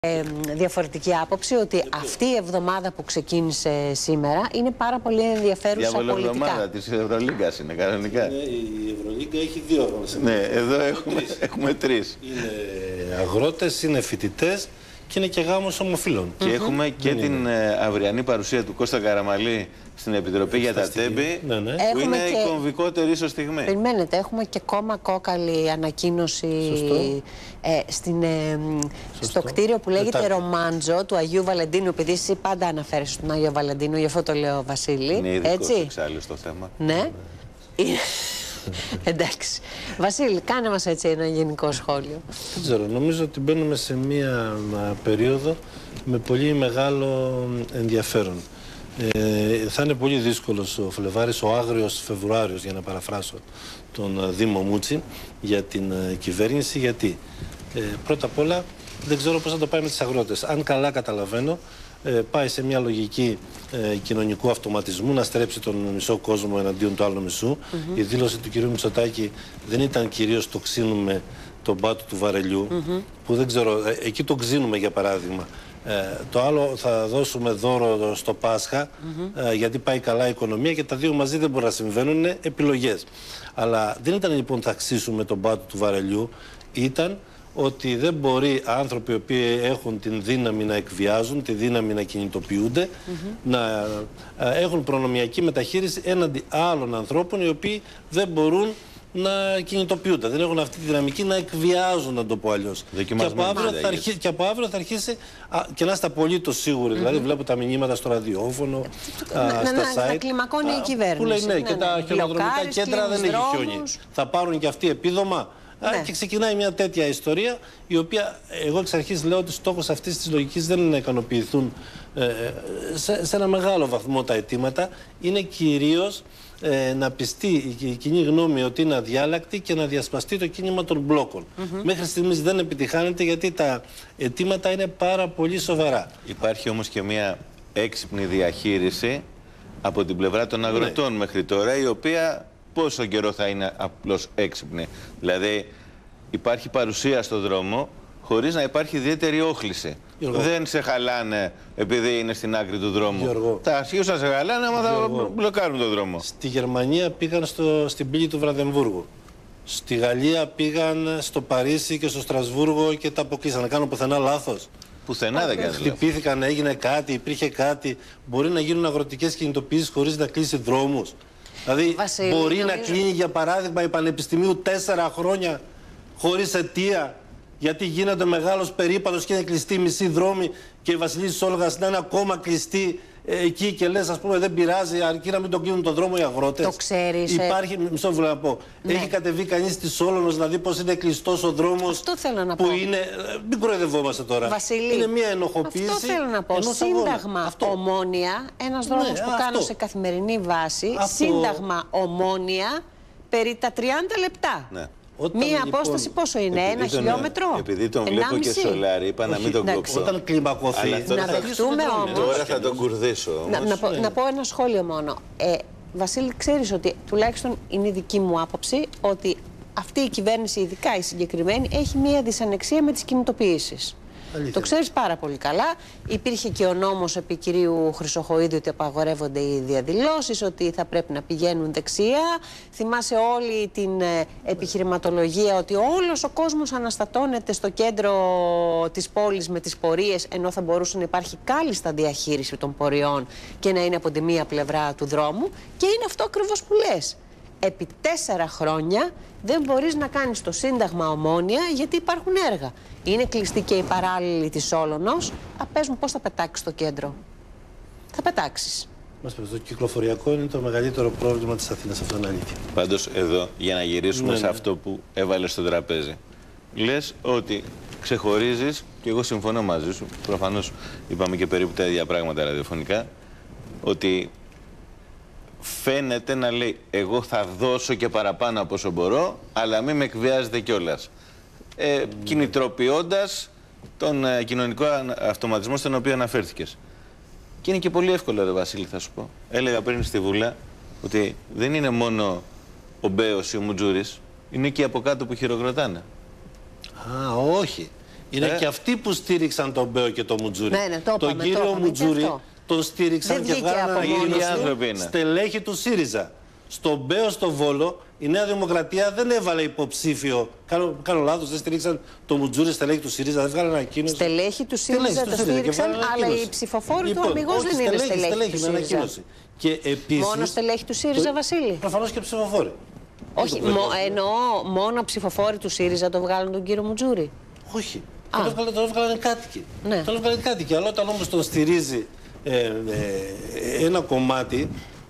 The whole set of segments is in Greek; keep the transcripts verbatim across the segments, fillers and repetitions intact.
Ε, διαφορετική άποψη ότι αυτή η εβδομάδα που ξεκίνησε σήμερα είναι πάρα πολύ ενδιαφέρουσα πολιτικά. Η εβδομάδα της Ευρωλίγκας είναι κανονικά. Είναι, η Ευρωλίγκα έχει δύο αγώνες. Ναι, εδώ έχουμε τρεις. έχουμε τρεις. Είναι αγρότες, είναι φοιτητές και είναι και γάμος ομοφύλων. Και mm-hmm. έχουμε και mm-hmm. την ε, αυριανή παρουσία του Κώστα Καραμαλή στην Επιτροπή για τα Τέμπη, ναι, ναι. που είναι και... η κομβικότερη ίσως στιγμή. Περιμένετε, έχουμε και κόμμα κόκαλη ανακοίνωση ε, στην, ε, στο κτίριο που λέγεται Μετά. Ρομάντζο του Αγίου Βαλεντίνου, επειδή εσύ πάντα αναφέρεσαι στον Άγιο Βαλεντίνο, γι' αυτό το λέω Βασίλη. Είναι ειδικός εξάλλου στο θέμα. Ναι. Εντάξει. Βασίλη, κάνε μας έτσι ένα γενικό σχόλιο. Δεν ξέρω, νομίζω ότι μπαίνουμε σε μία περίοδο με πολύ μεγάλο ενδιαφέρον. Ε, θα είναι πολύ δύσκολος ο Φλεβάρης, ο άγριος Φεβρουάριος, για να παραφράσω τον Δήμο Μούτσι, για την ε, κυβέρνηση. Γιατί ε, πρώτα απ' όλα δεν ξέρω πώς θα το πάει με τις αγρότες. Αν καλά καταλαβαίνω, ε, πάει σε μια λογική ε, κοινωνικού αυτοματισμού να στρέψει τον μισό κόσμο εναντίον του άλλου μισού. Mm-hmm. Η δήλωση του κ. Μητσοτάκη δεν ήταν κυρίως το ξύνουμε τον πάτο του βαρελιού, mm-hmm. που δεν ξέρω, ε, εκεί το ξύνουμε για παράδειγμα. Ε, το άλλο θα δώσουμε δώρο στο Πάσχα, mm-hmm. ε, γιατί πάει καλά η οικονομία, και τα δύο μαζί δεν μπορούν να συμβαίνουν, είναι επιλογές. Αλλά δεν ήταν λοιπόν θα ξύσουμε τον πάτο του βαρελιού, ήταν ότι δεν μπορεί άνθρωποι οι οποίοι έχουν την δύναμη να εκβιάζουν, τη δύναμη να κινητοποιούνται, mm-hmm. να ε, έχουν προνομιακή μεταχείριση έναντι άλλων ανθρώπων οι οποίοι δεν μπορούν να κινητοποιούνται. Δεν έχουν αυτή τη δυναμική να εκβιάζουν, να το πω αλλιώς. Και από αύριο θα, αρχί... και από αύριο θα αρχίσει, α, και να είστε απολύτως σίγουροι, mm-hmm. δηλαδή βλέπω τα μηνύματα στο ραδιόφωνο, να, α, να, στα να, site. Να κλιμακώνει η κυβέρνηση. Που λέει ναι, ναι και ναι, τα ναι. χιονοδρομικά κέντρα δεν έχει χιόνι. Θα πάρουν και αυτοί επίδομα. Ναι. Α, και ξεκινάει μια τέτοια ιστορία, η οποία εγώ εξ αρχής λέω ότι στόχος αυτής της λογικής δεν είναι να ικανοποιηθούν ε, σε, σε ένα μεγάλο βαθμό τα αιτήματα, είναι κυρίως ε, να πιστεί η κοινή γνώμη ότι είναι αδιάλακτη και να διασπαστεί το κίνημα των μπλόκων. Mm-hmm. Μέχρι στιγμής δεν επιτυχάνεται, γιατί τα αιτήματα είναι πάρα πολύ σοβαρά. Υπάρχει όμως και μια έξυπνη διαχείριση από την πλευρά των αγροτών, ναι, μέχρι τώρα, η οποία πόσο καιρό θα είναι απλώς έξυπνη? Δηλαδή υπάρχει παρουσία στο δρόμο χωρίς να υπάρχει ιδιαίτερη όχληση. Γιώργο. Δεν σε χαλάνε επειδή είναι στην άκρη του δρόμου. Γιώργο. Θα αρχίσουν να σε χαλάνε άμα θα μπλοκάρουν τον δρόμο. Στη Γερμανία πήγαν στο, στην πύλη του Βραδεμβούργου. Στη Γαλλία πήγαν στο Παρίσι και στο Στρασβούργο και τα αποκλείσαν. Να κάνουν πουθενά λάθος? Πουθενά δεν κάνουν. Χτυπήθηκαν, έγινε κάτι, υπήρχε κάτι. Μπορεί να γίνουν αγροτικές κινητοποιήσεις χωρίς να κλείσει δρόμους? Δηλαδή, Βασίλη, μπορεί νομίζω... να κλείνει, για παράδειγμα, η Πανεπιστημίου τέσσερα χρόνια χωρίς αιτία, γιατί γίνεται μεγάλος περίπατος και είναι κλειστή μισή δρόμη, και η Βασιλής της Όλγας να είναι ακόμα κλειστή ε, εκεί, και λες, ας πούμε, δεν πειράζει, αρκεί να μην τον κλείνουν τον δρόμο οι αγρότες. Το ξέρεις. Υπάρχει, ε... μισό να πω, ναι. Έχει κατεβεί κανείς στη Σόλωνος να δει πώς είναι κλειστός ο δρόμος? Αυτό θέλω να που πω. Είναι, μην κοροϊδευόμαστε τώρα. Βασίλη, είναι μια ενοχοποίηση. Αυτό θέλω να πω. Σύνταγμα αυτό. Ομόνοια, ένας δρόμος, ναι, που αυτό κάνω σε καθημερινή βάση. Αυτό. Σύνταγμα Ομόνοια περί τα τριάντα λεπτά. Ναι. Όταν, μία λοιπόν, απόσταση πόσο είναι, ένα τον, χιλιόμετρο? Επειδή τον βλέπω και σολάρι, είπα να μην τον κόψω. Όταν κλιμακωθεί, να δεχτούμε όμως. Τώρα θα τον κουρδίσω όμως. Να, να, πω, να πω ένα σχόλιο μόνο. Ε, Βασίλη, ξέρεις ότι, τουλάχιστον είναι η δική μου άποψη, ότι αυτή η κυβέρνηση, ειδικά η συγκεκριμένη, έχει μία δυσανεξία με τις κινητοποιήσεις. Αλήθεια. Το ξέρεις πάρα πολύ καλά. Υπήρχε και ο νόμος επί κυρίου Χρυσοχοΐδη ότι απαγορεύονται οι διαδηλώσεις, ότι θα πρέπει να πηγαίνουν δεξιά. Θυμάσαι όλη την ε, επιχειρηματολογία ότι όλος ο κόσμος αναστατώνεται στο κέντρο της πόλης με τις πορείες, ενώ θα μπορούσε να υπάρχει κάλλιστα διαχείριση των πορεών και να είναι από τη μία πλευρά του δρόμου. Και είναι αυτό ακριβώς που λες. Επί τέσσερα χρόνια δεν μπορείς να κάνεις το Σύνταγμα Ομόνοια, γιατί υπάρχουν έργα. Είναι κλειστή και η παράλληλη της Σόλωνος. Α, πες μου, πώς θα πετάξεις στο κέντρο? Θα πετάξεις. Μας πες, το κυκλοφοριακό είναι το μεγαλύτερο πρόβλημα της Αθήνας, αυτό είναι αλήθεια. Πάντως εδώ, για να γυρίσουμε, ναι, σε ναι. αυτό που έβαλες στο τραπέζι, λες ότι ξεχωρίζεις, και εγώ συμφωνώ μαζί σου, προφανώς είπαμε και περίπου τα ίδια πράγματα ραδιοφωνικά, ότι φαίνεται να λέει εγώ θα δώσω και παραπάνω από όσο μπορώ, αλλά μην με εκβιάζετε κιόλας. Ε, mm. Κινητροποιώντας τον ε, κοινωνικό αυτοματισμό στον οποίο αναφέρθηκες. Και είναι και πολύ εύκολο, ρε Βασίλη, θα σου πω. Έλεγα πριν στη Βουλά ότι δεν είναι μόνο ο Μπέος ή ο Μουτζούρης, είναι και από κάτω που χειροκροτάνε. Α, όχι. Είναι ε? και αυτοί που στήριξαν τον Μπέο και τον Μουτζούρι. Ναι, ναι, το τον είπαμε, κύριο το Μουτζούρι τον στήριξαν και βγάλαν ανακοίνωση στελέχη του ΣΥΡΙΖΑ. Στον Μπέο, στο Βόλο, η Νέα Δημοκρατία δεν έβαλε υποψήφιο. Κάνω, κάνω λάθος, δεν στήριξαν το Μουτζούρι, στελέχη του ΣΥΡΙΖΑ, δεν βγάλαν ανακοίνωση. Στελέχη του ΣΥΡΙΖΑ το στήριξαν, αλλά οι ψηφοφόροι λοιπόν, του αμυγός δεν είναι στελέχη, στελέχη του ΣΥΡΙΖΑ. Και επίσης, μόνο στελέχη του ΣΥΡΙΖΑ, το... Βασίλη. Προφανώς και ψηφοφόροι. Όχι, μο, εννοώ μόνο ψηφοφόροι του ΣΥΡΙΖΑ το βγάλουν τον κύριο Μουτζούρι. Όχι. Τον έβγαλαν, τον έβγαλαν κάτοικοι. Ναι. Τον έβγαλαν κάτοικοι. Αλλά όταν όμως τον στηρίζει ε, ε, ένα κομμάτι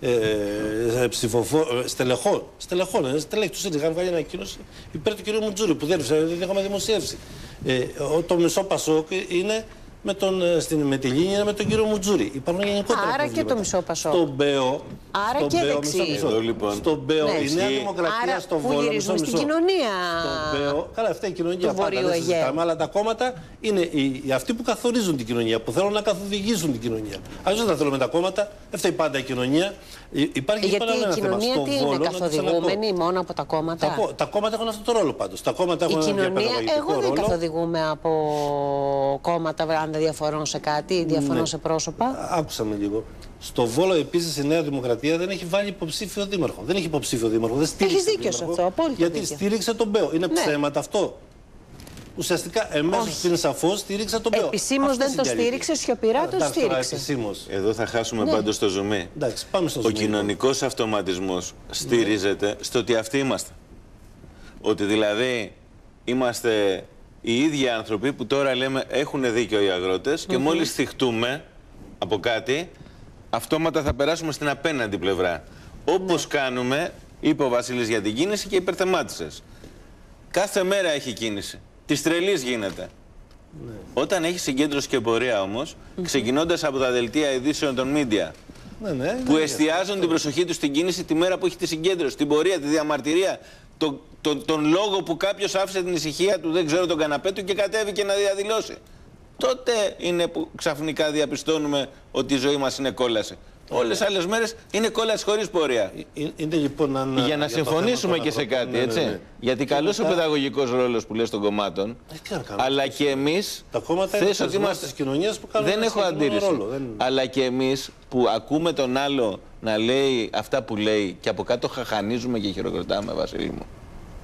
ε, ψηφοφόρων, στελεχών, στελεχών, στελέχη του ΣΥΡΙΖΑ, είχαν βγάλει ανακοίνωση υπέρ του κ. Μουτζούρι που δεν, δεν είχαμε δημοσιεύσει. Ε, το μισό Πασόκ είναι με, τον, στην, με τη Λίνη είναι με τον κύριο Μουτζούρι. Υπάρχουν γενικότερα Άρα προβλήματα. Και το μισό Πασόκ. Στον Μπέο. Άρα στον και Μπέο, δεξί. μισό, μισό. Εδώ, λοιπόν. Στον Μπέο, ναι, η Νέα Δημοκρατία, άρα στο που Βόλο. γυρίζουμε στην κοινωνία. Στον Μπέο, καλά, αυτή η κοινωνία πάντα δεν συζητάμε, αλλά τα κόμματα είναι οι, οι, αυτοί που καθορίζουν την κοινωνία, που θέλουν να καθοδηγήσουν την κοινωνία. Αλλιώς δεν θα θέλουμε τα κόμματα, φταίει πάντα η κοινωνία. Υπάρχει γιατί η κοινωνία θέμα. τι είναι, καθοδηγούμενη μόνο από τα κόμματα. Τα, τα κόμματα έχουν αυτό το ρόλο πάντως. Τα κόμματα έχουν η ένα κοινωνία, εγώ δεν ρόλο. καθοδηγούμε από κόμματα, αν δεν διαφορούν σε κάτι ή διαφορούν ναι. σε πρόσωπα. Άκουσα με λίγο. Στο Βόλο επίσης η Νέα Δημοκρατία δεν έχει βάλει υποψήφιο δήμαρχο. Δεν έχει υποψήφιο δήμαρχο. Δεν στήριξε. Έχεις δίκιο σε αυτό, απόλυτα. Γιατί δίκιο. στήριξε τον Μπέο. Είναι ναι. ψέματα αυτό. Ουσιαστικά εμέσως πριν σαφώς στήριξε τον Μπέο. Επισήμως δεν το στήριξε, σιωπηρά το στήριξε. Εδώ θα χάσουμε ναι. πάντως το ζουμί. Εντάξει, πάμε στο Ο ζουμί. κοινωνικός αυτοματισμός στηρίζεται ναι. στο ότι αυτοί είμαστε. Ότι δηλαδή είμαστε οι ίδιοι άνθρωποι που τώρα λέμε έχουν δίκιο οι αγρότες και mm-hmm. μόλις θυχτούμε από κάτι, αυτόματα θα περάσουμε στην απέναντι πλευρά. Όπως ναι. κάνουμε, είπε ο Βασίλης για την κίνηση και υπερθεμάτισες. Κάθε μέρα έχει κίνηση. Της τρελής γίνεται. Ναι. Όταν έχει συγκέντρωση και πορεία όμως, mm-hmm. ξεκινώντας από τα δελτία ειδήσεων των media, ναι, ναι, που ναι, εστιάζουν ναι. την προσοχή τους στην κίνηση τη μέρα που έχει τη συγκέντρωση, την πορεία, τη διαμαρτυρία, το, το, τον λόγο που κάποιος άφησε την ησυχία του, δεν ξέρω, τον καναπέ του και κατέβηκε να διαδηλώσει. Τότε είναι που ξαφνικά διαπιστώνουμε ότι η ζωή μας είναι κόλαση. Όλες τις άλλες μέρες είναι κόλαση χωρίς πορεία. Είναι, λοιπόν, αν, για να για συμφωνήσουμε και σε κάτι, ναι, έτσι. Ναι, ναι. Γιατί καλός μετά... ο παιδαγωγικός ρόλος που λες των κομμάτων, ε, αλλά και εμείς, τα κόμματα είναι ότι είμαστε της κοινωνίας που κάνουν δεν έχω αντίρρηση, ρόλο, δεν... αλλά και εμείς που ακούμε τον άλλο να λέει αυτά που λέει και από κάτω χαχανίζουμε και χειροκροτάμε, Βασίλη μου.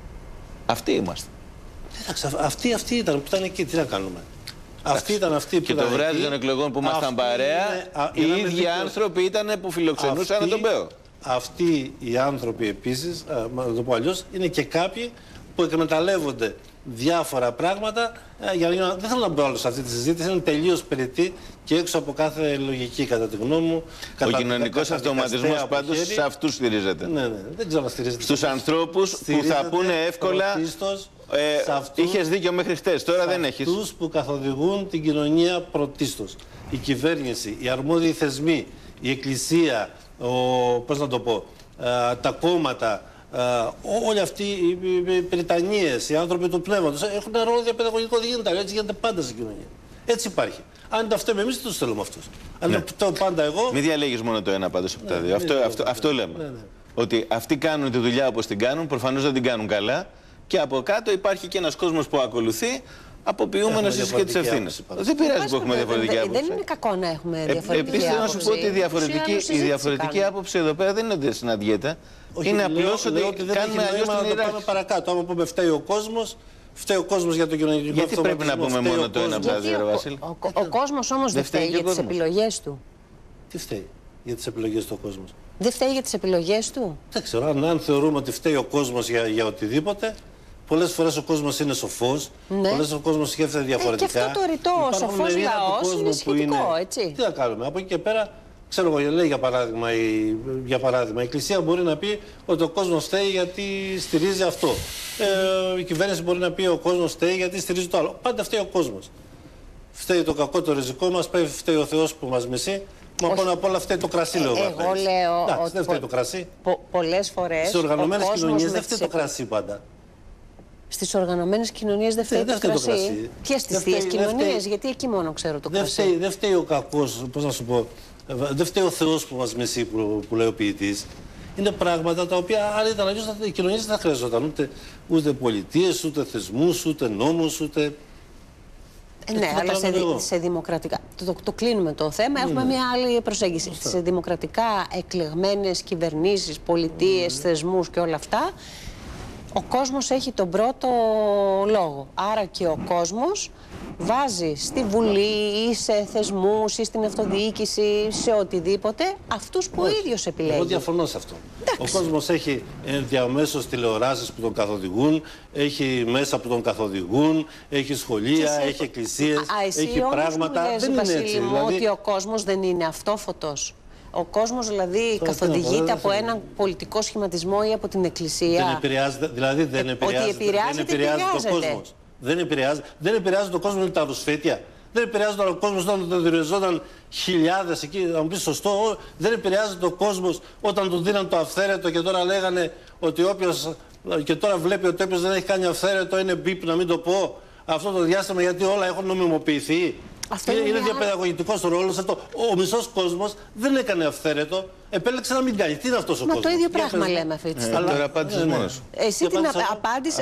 Αυτοί είμαστε. Εντάξει, αυτοί, αυτοί ήταν που ήταν εκεί, τι να κάνουμε. Αυτοί ήταν αυτοί που και το βράδυ των εκλογών που ήμασταν παρέα, είναι, οι ίδιοι δίκαιο... άνθρωποι ήταν που φιλοξενούσαν αυτοί, τον Μπέο. Αυτοί οι άνθρωποι επίσης, να το πω αλλιώς, είναι και κάποιοι που εκμεταλλεύονται διάφορα πράγματα. Για, για, δεν θέλω να μπω άλλο σε αυτή τη συζήτηση, είναι τελείως περιττή και έξω από κάθε λογική, κατά τη γνώμη μου. Ο κοινωνικός αυτοματισμός πάντως σε αυτούς στηρίζεται. Ναι, ναι, δεν ξέρω να στηρίζεται. Στους ανθρώπους που θα πούνε εύκολα. Πρωτίστως, ε, αυτούς, είχες δίκιο μέχρι χτες, τώρα δεν έχεις. Αυτούς που καθοδηγούν την κοινωνία πρωτίστως. Η κυβέρνηση, οι αρμόδιοι θεσμοί, η εκκλησία, ο, πώς να το πω, α, τα κόμματα, α, όλοι αυτοί οι, οι, οι πριτανίες, οι άνθρωποι του πνεύματος έχουν ένα ρόλο διαπαιδαγωγικό, δεν γίνεται, έτσι γίνεται πάντα στην κοινωνία. Έτσι υπάρχει. Αν το φταίμε εμείς, δεν τους θέλουμε αυτούς. Αν ναι. το πάντα εγώ. Μην διαλέγεις μόνο το ένα πάντως από τα δύο. Ναι, αυτό, ναι, αυτό, ναι, αυτό λέμε. Ναι, ναι. Ότι αυτοί κάνουν τη δουλειά όπως την κάνουν, προφανώς δεν την κάνουν καλά. Και από κάτω υπάρχει και ένας κόσμος που ακολουθεί, αποποιούμενος ίσως και τις ευθύνες. Δεν πειράζει που έχουμε διαφορετική άποψη. Δεν είναι κακό να έχουμε διαφορετική άποψη. Επίσης, να σου πω ότι η διαφορετική, η διαφορετική άποψη εδώ πέρα δεν είναι ότι συναντιέται. Είναι απλώς ότι κάνουμε αλλιώς την ιεράρχηση. Πάμε παρακάτω. Άμα πούμε φταίει ο κόσμος, φταίει ο κόσμος για το κοινωνικό γιατί πρέπει να πούμε μόνο το ένα από τα δύο, Βασίλη. Ο κόσμος όμως δεν φταίει για τις επιλογές του. Τι φταίει για τις επιλογές του ο κόσμος? Δεν φταίει για τις επιλογές του. Δεν ξέρω. Αν θεωρούμε ότι φταίει ο κόσμος για οτιδήποτε. Πολλές φορές ο κόσμος είναι σοφός, ναι. Πολλές ο κόσμος σκέφτεται διαφορετικά. Ε, και αυτό το ρητό, ο σοφός λαός είναι σχετικό, είναι... έτσι. Τι να κάνουμε, από εκεί και πέρα, ξέρω εγώ, λέει για παράδειγμα, η, για παράδειγμα, η Εκκλησία μπορεί να πει ότι ο κόσμος φταίει γιατί στηρίζει αυτό. Ε, η κυβέρνηση μπορεί να πει ότι ο κόσμος φταίει γιατί στηρίζει το άλλο. Πάντα φταίει ο κόσμος. Φταίει το κακό το ριζικό μας, φταίει ο Θεός που μας μισεί. Μα πάνω απ' όλα φταίει το κρασί, λέω. Εγώ λέω Εντάξει, ότι δεν φταίει το κρασί. Πο πολλές φορές. Σε οργανωμένες κοινωνίες δεν φταίει το κρασί πάντα. Στις οργανωμένες κοινωνίες δεν φταίει το κρασί. Και στις θείες κοινωνίες, γιατί εκεί μόνο ξέρω το κρασί. Δεν φταίει ο κακός, πώς να σου πω, δεν φταίει ο Θεός που μας μισεί, που, που λέει ο ποιητής. Είναι πράγματα τα οποία, αν ήταν αλλιώς, οι κοινωνίες δεν θα χρειαζόταν ούτε, ούτε πολιτείες, ούτε θεσμούς, ούτε νόμους, ούτε... Ναι, αλλά σε, σε δημοκρατικά. Το, το, το κλείνουμε το θέμα. Έχουμε mm. μια άλλη προσέγγιση. Mm. Σε δημοκρατικά εκλεγμένες κυβερνήσεις, πολιτείες, mm. θεσμούς και όλα αυτά, ο κόσμος έχει τον πρώτο λόγο. Άρα και ο κόσμος βάζει στη Βουλή ή σε θεσμούς ή στην αυτοδιοίκηση, σε οτιδήποτε, αυτούς που ο ίδιος επιλέγει. Εγώ διαφωνώ σε αυτό. Εντάξει. Ο κόσμος έχει διαμέσως τηλεοράσεις που τον καθοδηγούν, έχει μέσα που τον καθοδηγούν, έχει σχολεία, εσύ, έχει εκκλησίες, α, έχει πράγματα. Μου λες, δεν Βασίλη, είναι έτσι. Μου, δηλαδή... ότι ο κόσμος δεν είναι αυτόφωτος. Ο κόσμος δηλαδή τώρα, καθοδηγείται από έναν πολιτικό σχηματισμό ή από την εκκλησία. Δεν επηρεάζεται, δηλαδή δεν επηρεάζεται, ότι επηρεάζεται, δεν επηρεάζεται, επηρεάζεται. ο κόσμος. Δεν επηρεάζεται, δεν επηρεάζεται ο κόσμος με τα ρουσφέτια. Δεν επηρεάζεται ο κόσμος όταν τον διοριζόταν χιλιάδες εκεί, να μου πει σωστό. Δεν επηρεάζεται ο κόσμος όταν του δίναν το αυθαίρετο και τώρα λέγανε ότι όποιος. Και τώρα βλέπει ότι όποιος δεν έχει κάνει αυθαίρετο είναι μπιπ, να μην το πω αυτό το διάστημα, γιατί όλα έχουν νομιμοποιηθεί. Αυτό είναι είναι διαπαιδαγωγητικός ο ρόλος αυτό. Ο μισός κόσμος δεν έκανε αυθαίρετο, επέλεξε να μην κάνει. Τι είναι αυτός ο Μα κόσμος? το ίδιο πράγμα λέμε αυτή τη στιγμή. Τώρα απάντησες μόνος. Εσύ την απάντησε,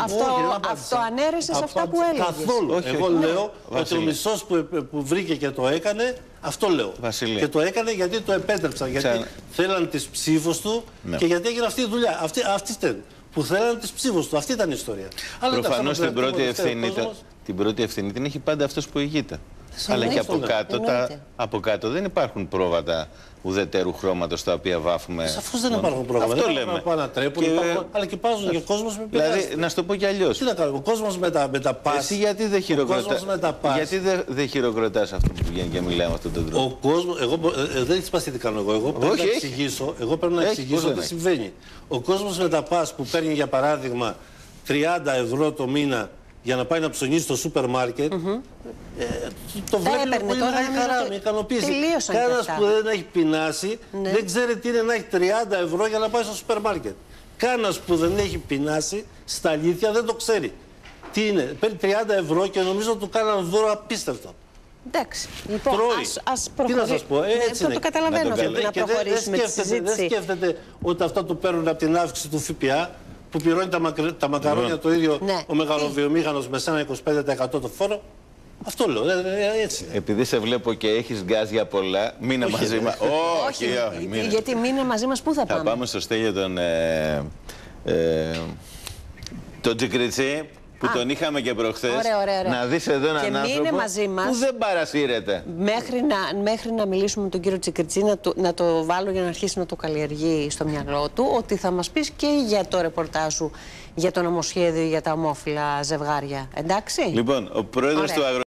αυτό ανέρεσες αυτά που έλεγες. Καθόλου. Εγώ λέω ότι ο μισός που βρήκε και το έκανε, αυτό λέω. Και το έκανε γιατί το επέτρεψαν. Γιατί θέλαν τις ψήφους του και γιατί έγινε αυτή η δουλειά. Αυτή ήταν. Που θέλανε τις ψήφους του. Αυτή ήταν η ιστορία. Προφανώς την πρώτη ευθύνη. Την πρώτη ευθύνη την έχει πάντα αυτός που ηγείται. Αλλά και από κάτω, τα, από κάτω δεν υπάρχουν πρόβατα ουδετέρου χρώματος τα οποία βάφουμε. Σαφώς δεν υπάρχουν πρόβατα. Αυτό δεν λέμε. Να ανατρέπουν, και... υπάρχουν, αλλά και πάζουν και ο κόσμος με πειράζει. Δηλαδή, να σου το πω κι αλλιώς. Τι να κάνουμε, ο κόσμος με τα, με τα πας. Εσύ γιατί δεν χειροκροτάς, γιατί δεν δε χειροκροτάς αυτό που βγαίνει και μιλάει με αυτόν τον τρόπο? Ο κόσμος, εγώ ε, δεν έχεις πας τι κάνω εγώ. Εγώ πρέπει να εξηγήσω, εγώ πρέπει να εξηγήσω τι συμβαίνει. Ο κόσμος με τα πας που παίρνει για παράδειγμα τριάντα ευρώ το μήνα για να πάει να ψωνίσει στο σούπερ μάρκετ, mm-hmm. ε, το βλέπει με πολύ μεγάλη χαρά, με ικανοποίηση. Κανένας που δεν έχει πεινάσει, ναι. δεν ξέρει τι είναι να έχει τριάντα ευρώ για να πάει στο σούπερ μάρκετ. Κανένας που δεν έχει πεινάσει, στα αλήθεια δεν το ξέρει. Τι είναι, παίρνει τριάντα ευρώ και νομίζω ότι του κάναν δώρο απίστευτο. Εντάξει, λοιπόν, ας, ας προχωρήσουμε. Τι να σας πω, έτσι ναι, το, το καταλαβαίνω αυτό, να, να προχωρήσουμε τη συζήτηση. Δεν σκέφτεται ότι αυτά του παίρνουν από την αύξηση του ΦΠΑ, που πληρώνει τα, μακρι... τα μακαρόνια mm. το ίδιο ναι. ο μεγαλοβιομήχανος με ένα είκοσι πέντε τοις εκατό το φόρο. Αυτό λέω, έτσι. Επειδή σε βλέπω και έχεις γκάζια πολλά, μείνε μαζί μας. Όχι, όχι, γιατί μείνε μαζί μας, πού θα πάμε? Θα πάμε στο Στέλιο τον, ε, ε, τον Τζικριτσί, που Α, τον είχαμε και προχθές. Ωραία, ωραία, ωραία. Να δεις εδώ έναν άνθρωπο μαζί μας, που δεν παρασύρεται. Μέχρι να, μέχρι να μιλήσουμε με τον κύριο Τζικριτσί, να το, να το βάλω για να αρχίσει να το καλλιεργεί στο μυαλό του, ότι θα μας πεις και για το ρεπορτάζ σου για το νομοσχέδιο για τα ομόφυλα ζευγάρια. Εντάξει. Λοιπόν, ο πρόεδρος του Αγρο...